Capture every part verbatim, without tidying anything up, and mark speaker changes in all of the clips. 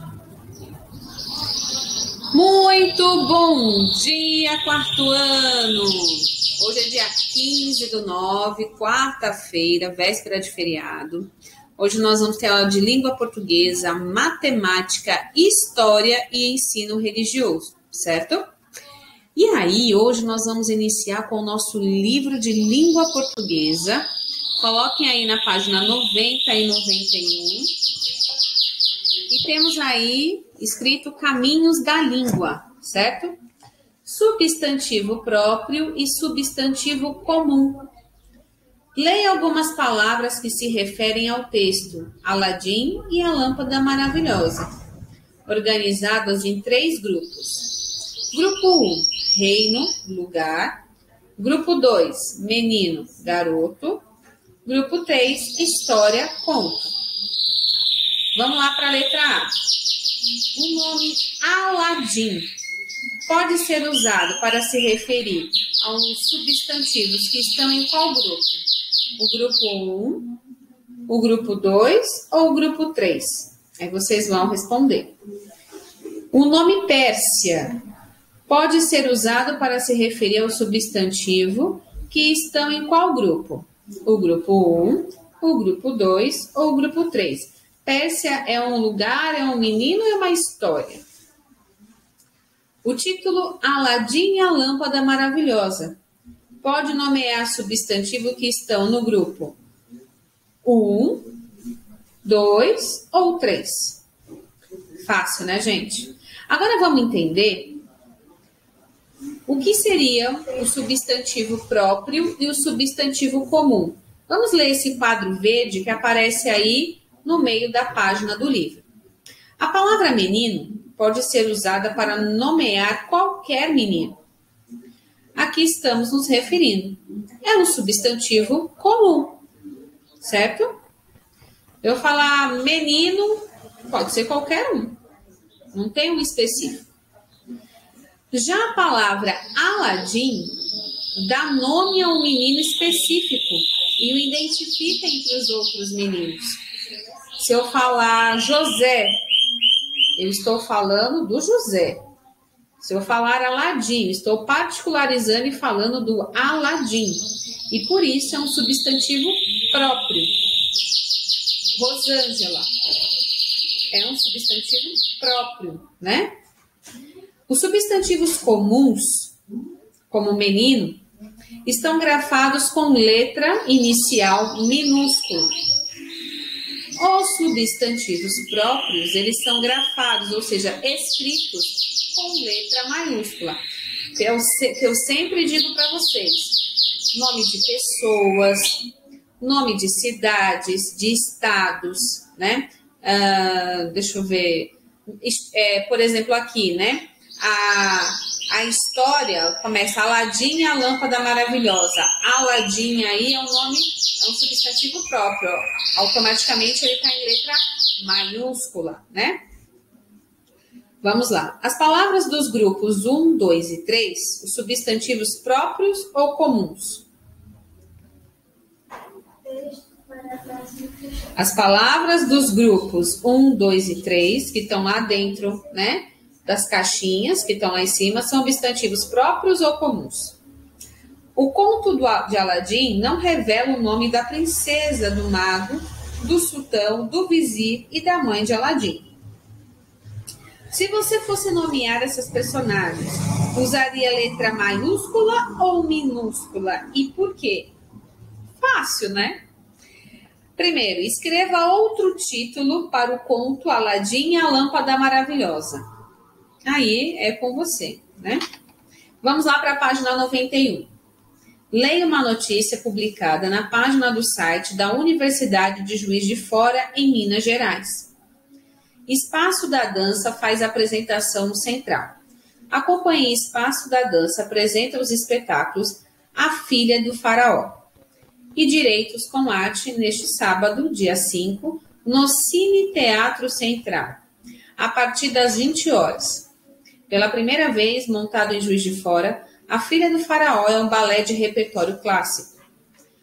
Speaker 1: Muito bom dia, quarto ano! Hoje é dia quinze do nove, quarta-feira, véspera de feriado. Hoje nós vamos ter aula de língua portuguesa, matemática, história e ensino religioso, certo? E aí, hoje nós vamos iniciar com o nosso livro de língua portuguesa. Coloquem aí na página noventa e noventa e um. E temos aí escrito Caminhos da Língua, certo? Substantivo próprio e substantivo comum. Leia algumas palavras que se referem ao texto, Aladim e a Lâmpada Maravilhosa, organizadas em três grupos. Grupo um, reino, lugar. Grupo dois, menino, garoto. Grupo três, história, conto. Vamos lá para a letra A. O nome Aladim pode ser usado para se referir aos substantivos que estão em qual grupo? O grupo um, o grupo dois ou o grupo três? Aí vocês vão responder. O nome Pérsia pode ser usado para se referir ao substantivo que estão em qual grupo? O grupo um, o grupo dois ou o grupo três? Pérsia é um lugar, é um menino, é uma história. O título Aladim e a Lâmpada Maravilhosa pode nomear substantivo que estão no grupo um, dois ou três. Fácil, né, gente? Agora vamos entender o que seria o substantivo próprio e o substantivo comum. Vamos ler esse quadro verde que aparece aí no meio da página do livro. A palavra menino pode ser usada para nomear qualquer menino. Aqui estamos nos referindo. É um substantivo comum, certo? Eu falar menino, pode ser qualquer um. Não tem um específico. Já a palavra Aladim dá nome a um menino específico e o identifica entre os outros meninos. Se eu falar José, eu estou falando do José. Se eu falar Aladim, estou particularizando e falando do Aladim. E por isso é um substantivo próprio. Rosângela é um substantivo próprio, né? Os substantivos comuns, como menino, estão grafados com letra inicial minúscula. Os substantivos próprios, eles são grafados, ou seja, escritos com letra maiúscula. Que eu, que eu sempre digo para vocês. Nome de pessoas, nome de cidades, de estados, né? Ah, deixa eu ver. É, por exemplo, aqui, né? A, a história começa Aladim e a Lâmpada Maravilhosa. Aladim aí é um nome, é um substantivo próprio. Ó. Automaticamente ele está em letra maiúscula, né? Vamos lá. As palavras dos grupos um, dois e três, os substantivos próprios ou comuns? As palavras dos grupos um, dois e três, que estão lá dentro, né? Das caixinhas que estão lá em cima, são substantivos próprios ou comuns? O conto do, de Aladim não revela o nome da princesa, do mago, do sultão, do vizir e da mãe de Aladim. Se você fosse nomear essas personagens, usaria letra maiúscula ou minúscula? E por quê? Fácil, né? Primeiro, escreva outro título para o conto Aladim e a Lâmpada Maravilhosa. Aí é com você, né? Vamos lá para a página noventa e um. Leia uma notícia publicada na página do site da Universidade de Juiz de Fora, em Minas Gerais. Espaço da Dança faz apresentação central. Acompanhe Espaço da Dança apresenta os espetáculos A Filha do Faraó e Direitos com Arte neste sábado, dia cinco, no Cine Teatro Central, a partir das vinte horas. Pela primeira vez, montado em Juiz de Fora, A Filha do Faraó é um balé de repertório clássico.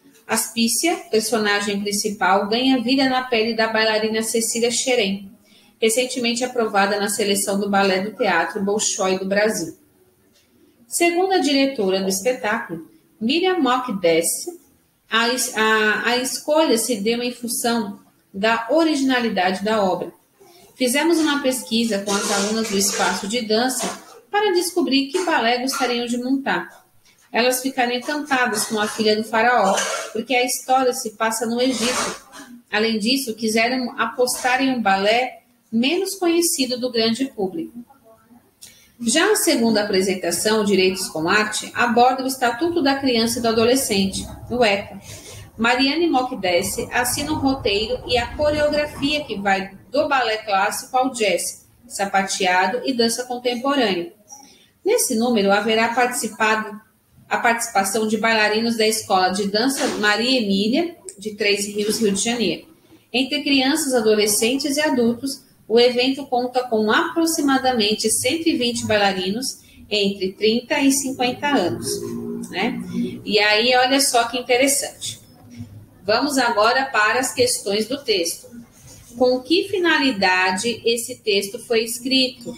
Speaker 1: Aspícia, personagem principal, ganha vida na pele da bailarina Cecília Xerém, recentemente aprovada na seleção do Balé do Teatro Bolshoi do Brasil. Segundo a diretora do espetáculo, Miriam Mock-Dessi, a, a, a escolha se deu em função da originalidade da obra. Fizemos uma pesquisa com as alunas do espaço de dança para descobrir que balé gostariam de montar. Elas ficaram encantadas com a filha do faraó, porque a história se passa no Egito. Além disso, quiseram apostar em um balé menos conhecido do grande público. Já a segunda apresentação, Direitos com Arte, aborda o Estatuto da Criança e do Adolescente, o ECA. Mariane Mock-Dessi assina o roteiro e a coreografia que vai do balé clássico ao jazz, sapateado e dança contemporânea. Nesse número haverá participado, a participação de bailarinos da Escola de Dança Maria Emília, de Três Rios, Rio de Janeiro. Entre crianças, adolescentes e adultos, o evento conta com aproximadamente cento e vinte bailarinos entre trinta e cinquenta anos, né? E aí, olha só que interessante. Vamos agora para as questões do texto. Com que finalidade esse texto foi escrito?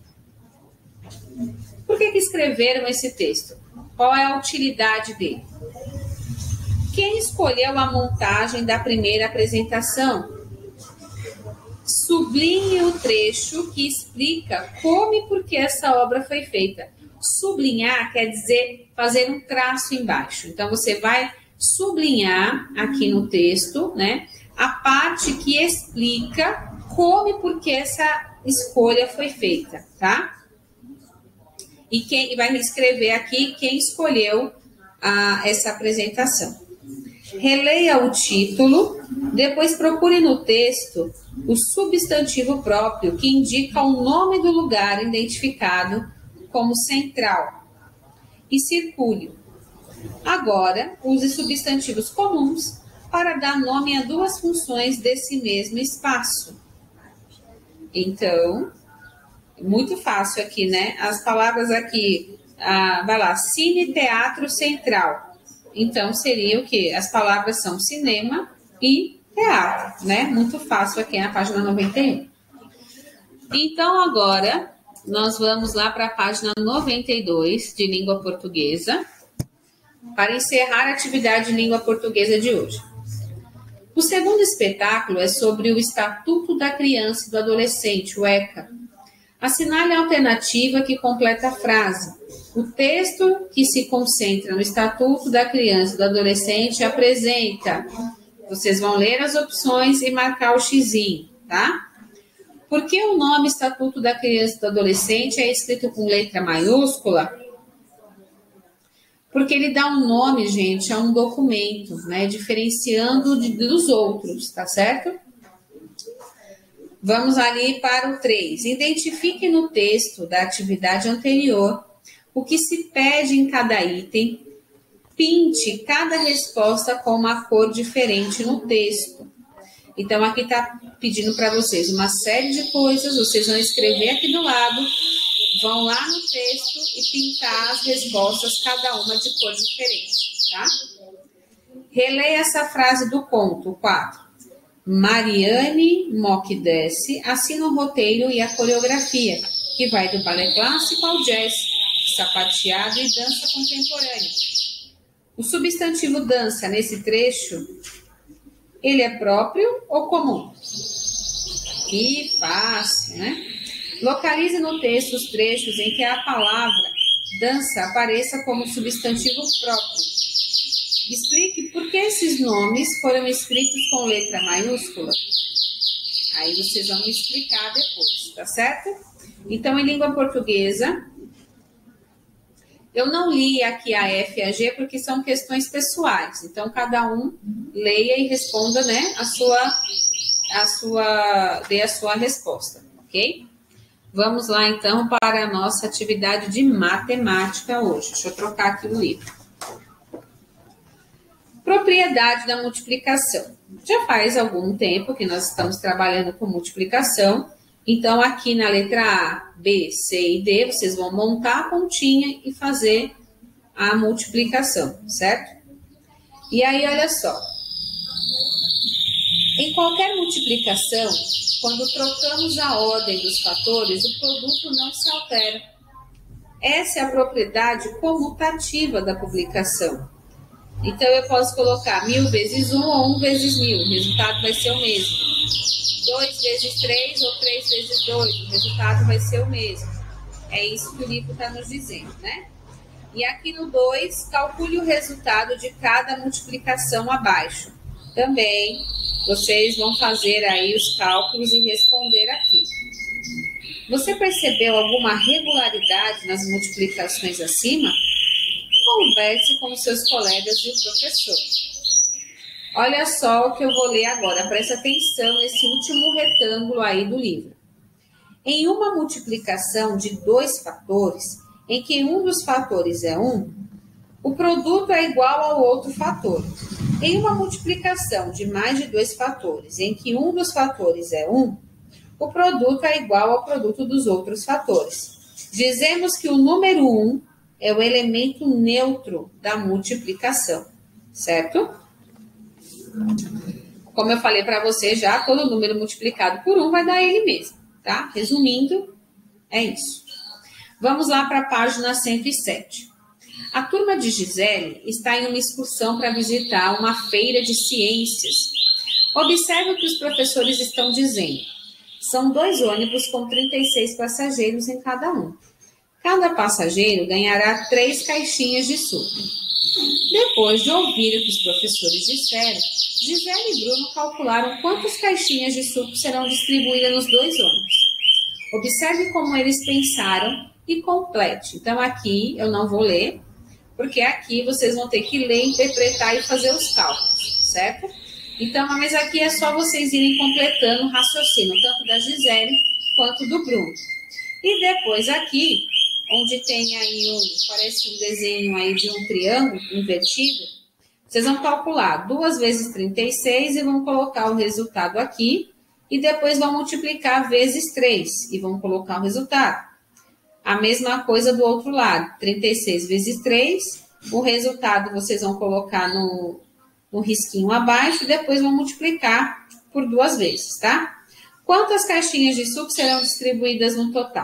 Speaker 1: Por que que escreveram esse texto? Qual é a utilidade dele? Quem escolheu a montagem da primeira apresentação? Sublinhe o trecho que explica como e por que essa obra foi feita. Sublinhar quer dizer fazer um traço embaixo. Então, você vai sublinhar aqui no texto, né, a parte que explica como e por que essa escolha foi feita, tá? E quem vai escrever aqui quem escolheu a, essa apresentação. Releia o título, depois procure no texto o substantivo próprio que indica o nome do lugar identificado como central e circule. Agora, use substantivos comuns para dar nome a duas funções desse mesmo espaço. Então, muito fácil aqui, né? As palavras aqui, ah, vai lá, cine, teatro, central. Então, seria o quê? As palavras são cinema e teatro, né? Muito fácil aqui na página noventa e um. Então, agora, nós vamos lá para a página noventa e dois de língua portuguesa, para encerrar a atividade de língua portuguesa de hoje. O segundo espetáculo é sobre o Estatuto da Criança e do Adolescente, o ECA. Assinale a alternativa que completa a frase. O texto que se concentra no Estatuto da Criança e do Adolescente apresenta. Vocês vão ler as opções e marcar o xizinho, tá? Por que o nome Estatuto da Criança e do Adolescente é escrito com letra maiúscula? Porque ele dá um nome, gente, a um documento, né? Diferenciando de, dos outros, tá certo? Vamos ali para o três. Identifique no texto da atividade anterior o que se pede em cada item. Pinte cada resposta com uma cor diferente no texto. Então, aqui está pedindo para vocês uma série de coisas. Vocês vão escrever aqui do lado, vão lá no texto e pintar as respostas, cada uma de cor diferente, tá? Releia essa frase do conto, quatro. Mariane Mock-Dessi assina o roteiro e a coreografia, que vai do balé clássico ao jazz, sapateado e dança contemporânea. O substantivo dança nesse trecho, ele é próprio ou comum? Que fácil, né? Localize no texto os trechos em que a palavra dança apareça como substantivo próprio. Explique por que esses nomes foram escritos com letra maiúscula. Aí vocês vão me explicar depois, tá certo? Então, em língua portuguesa, eu não li aqui a F e a G porque são questões pessoais. Então, cada um leia e responda, né, a sua, a sua, dê a sua resposta, ok? Vamos lá, então, para a nossa atividade de matemática hoje. Deixa eu trocar aqui o livro. Propriedade da multiplicação. Já faz algum tempo que nós estamos trabalhando com multiplicação. Então, aqui na letra A, B, C e D, vocês vão montar a continha e fazer a multiplicação, certo? E aí, olha só. Em qualquer multiplicação, quando trocamos a ordem dos fatores, o produto não se altera. Essa é a propriedade comutativa da publicação. Então, eu posso colocar mil vezes um ou um vezes mil. O resultado vai ser o mesmo. dois vezes três ou três vezes dois. O resultado vai ser o mesmo. É isso que o livro está nos dizendo, né? E aqui no dois, calcule o resultado de cada multiplicação abaixo. Também, vocês vão fazer aí os cálculos e responder aqui. Você percebeu alguma regularidade nas multiplicações acima? Converse com seus colegas e o professor. Olha só o que eu vou ler agora. Presta atenção nesse último retângulo aí do livro. Em uma multiplicação de dois fatores, em que um dos fatores é um, o produto é igual ao outro fator. Em uma multiplicação de mais de dois fatores, em que um dos fatores é um, o produto é igual ao produto dos outros fatores. Dizemos que o número um é o elemento neutro da multiplicação, certo? Como eu falei para você já, todo número multiplicado por um vai dar ele mesmo, tá? Resumindo, é isso. Vamos lá para a página cento e sete. A turma de Gisele está em uma excursão para visitar uma feira de ciências. Observe o que os professores estão dizendo. São dois ônibus com trinta e seis passageiros em cada um. Cada passageiro ganhará três caixinhas de suco. Depois de ouvir o que os professores disseram, Gisele e Bruno calcularam quantas caixinhas de suco serão distribuídas nos dois ônibus. Observe como eles pensaram e complete. Então, aqui eu não vou ler, porque aqui vocês vão ter que ler, interpretar e fazer os cálculos, certo? Então, mas aqui é só vocês irem completando o raciocínio, tanto da Gisele quanto do Bruno. E depois aqui, onde tem aí um, parece um desenho aí de um triângulo invertido, vocês vão calcular duas vezes trinta e seis e vão colocar o resultado aqui, e depois vão multiplicar vezes três e vão colocar o resultado. A mesma coisa do outro lado, trinta e seis vezes três, o resultado vocês vão colocar no, no risquinho abaixo e depois vão multiplicar por duas vezes, tá? Quantas caixinhas de suco serão distribuídas no total?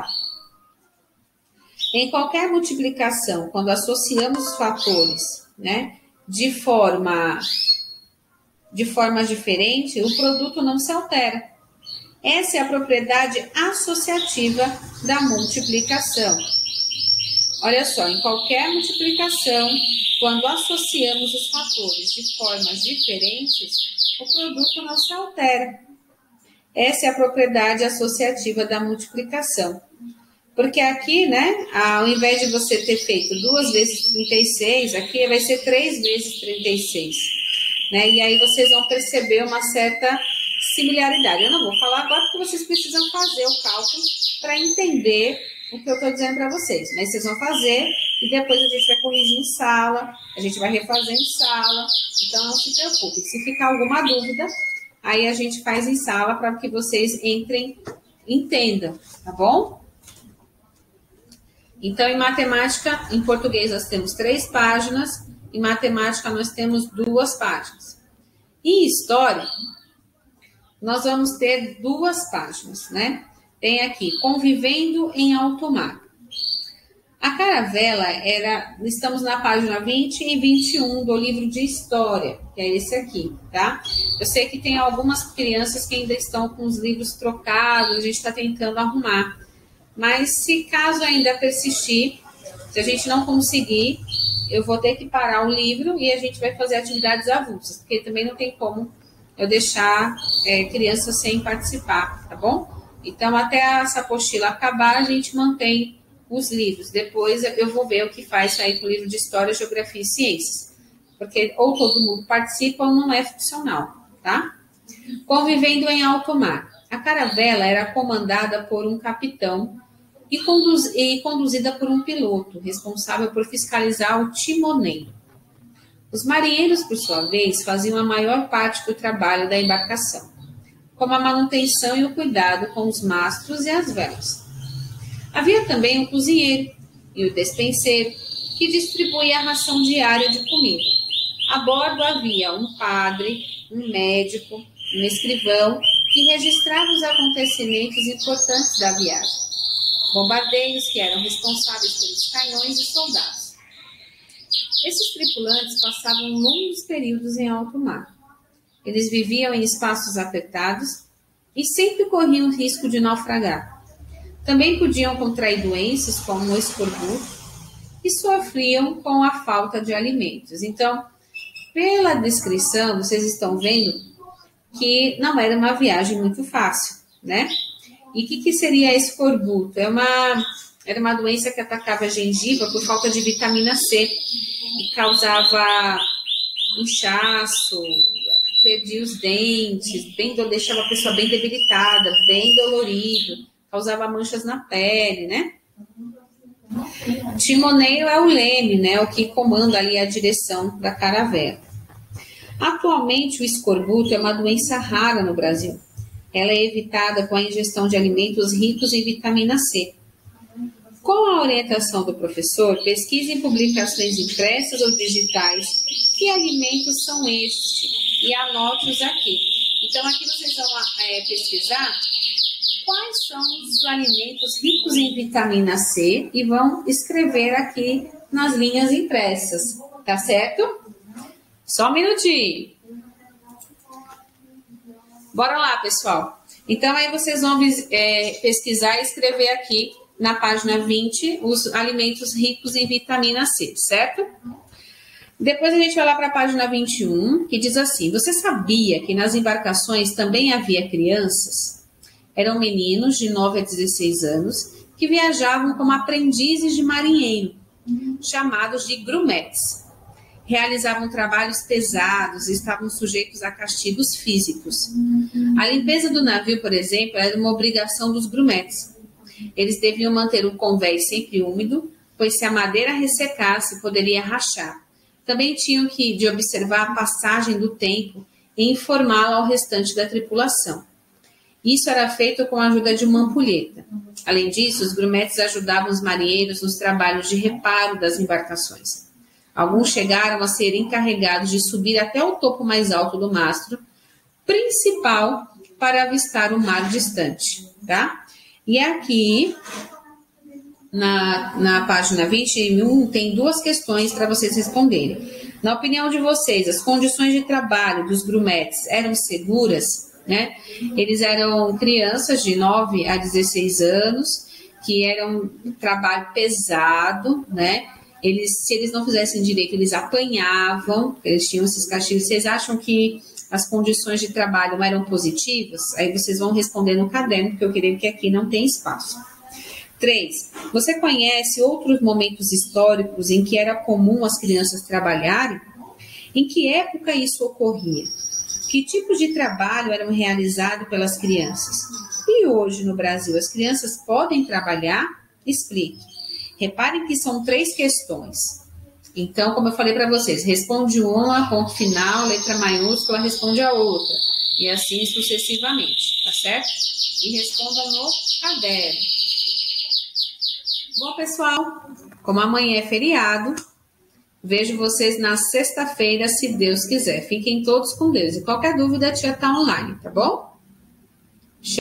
Speaker 1: Em qualquer multiplicação, quando associamos os fatores, né, de forma, de forma diferente, o produto não se altera. Essa é a propriedade associativa da multiplicação. Olha só, em qualquer multiplicação, quando associamos os fatores de formas diferentes, o produto não se altera. Essa é a propriedade associativa da multiplicação. Porque aqui, né, ao invés de você ter feito duas vezes trinta e seis, aqui vai ser três vezes trinta e seis. Né? E aí vocês vão perceber uma certa similaridade. Eu não vou falar agora porque vocês precisam fazer o cálculo para entender o que eu estou dizendo para vocês. Mas vocês vão fazer e depois a gente vai corrigir em sala, a gente vai refazer em sala. Então não se preocupe. Se ficar alguma dúvida, aí a gente faz em sala para que vocês entrem, entendam, tá bom? Então, em matemática, em português nós temos três páginas, em matemática nós temos duas páginas. Em história, nós vamos ter duas páginas, né? Tem aqui, convivendo em alto mar. A caravela era, estamos na página vinte e vinte e um do livro de história, que é esse aqui, tá? Eu sei que tem algumas crianças que ainda estão com os livros trocados, a gente está tentando arrumar. Mas se caso ainda persistir, se a gente não conseguir, eu vou ter que parar o livro e a gente vai fazer atividades avulsas, porque também não tem como eu deixar é, crianças sem participar, tá bom? Então, até essa apostila acabar, a gente mantém os livros. Depois eu vou ver o que faz aí com o livro de História, Geografia e Ciências. Porque ou todo mundo participa ou não é funcional, tá? Convivendo em alto mar. A caravela era comandada por um capitão e, conduz, e conduzida por um piloto, responsável por fiscalizar o timoneiro. Os marinheiros, por sua vez, faziam a maior parte do trabalho da embarcação, como a manutenção e o cuidado com os mastros e as velas. Havia também um cozinheiro e o despenseiro, que distribuía a ração diária de comida. A bordo havia um padre, um médico, um escrivão que registrava os acontecimentos importantes da viagem. Bombardeiros que eram responsáveis pelos canhões e soldados. Esses tripulantes passavam longos períodos em alto mar. Eles viviam em espaços apertados e sempre corriam risco de naufragar. Também podiam contrair doenças como o escorbuto e sofriam com a falta de alimentos. Então, pela descrição, vocês estão vendo que não era uma viagem muito fácil, né? E o que, que seria escorbuto? É uma, era uma doença que atacava a gengiva por falta de vitamina C e causava inchaço, perdia os dentes, bem, deixava a pessoa bem debilitada, bem dolorido, causava manchas na pele, né? Timoneiro é o leme, né? O que comanda ali a direção da caravela. Atualmente, o escorbuto é uma doença rara no Brasil. Ela é evitada com a ingestão de alimentos ricos em vitamina C. Com a orientação do professor, pesquise em publicações impressas ou digitais que alimentos são estes e anote-os aqui. Então, aqui vocês vão é, pesquisar quais são os alimentos ricos em vitamina C e vão escrever aqui nas linhas impressas, tá certo? Só um minutinho. Bora lá, pessoal. Então, aí vocês vão é, pesquisar e escrever aqui na página vinte os alimentos ricos em vitamina C, certo? Depois a gente vai lá para a página vinte e um, que diz assim: você sabia que nas embarcações também havia crianças? Eram meninos de nove a dezesseis anos que viajavam como aprendizes de marinheiro, chamados de grumetes. Realizavam trabalhos pesados e estavam sujeitos a castigos físicos. A limpeza do navio, por exemplo, era uma obrigação dos grumetes. Eles deviam manter o convés sempre úmido, pois se a madeira ressecasse, poderia rachar. Também tinham que de observar a passagem do tempo e informá-la ao restante da tripulação. Isso era feito com a ajuda de uma ampulheta. Além disso, os grumetes ajudavam os marinheiros nos trabalhos de reparo das embarcações. Alguns chegaram a ser encarregados de subir até o topo mais alto do mastro principal para avistar o mar distante, tá? E aqui, na, na página vinte e um, tem duas questões para vocês responderem. Na opinião de vocês, as condições de trabalho dos grumetes eram seguras, né? Eles eram crianças de nove a dezesseis anos, que eram um trabalho pesado, né? Eles, se eles não fizessem direito, eles apanhavam, eles tinham esses castigos. Vocês acham que as condições de trabalho eram positivas? Aí vocês vão responder no caderno, porque eu creio que aqui não tem espaço. três. Você conhece outros momentos históricos em que era comum as crianças trabalharem? Em que época isso ocorria? Que tipos de trabalho eram realizados pelas crianças? E hoje no Brasil, as crianças podem trabalhar? Explique. Reparem que são três questões. Então, como eu falei para vocês, responde uma, ponto final, letra maiúscula, responde a outra. E assim sucessivamente, tá certo? E responda no caderno. Bom, pessoal, como amanhã é feriado, vejo vocês na sexta-feira, se Deus quiser. Fiquem todos com Deus. E qualquer dúvida, a tia tá online, tá bom?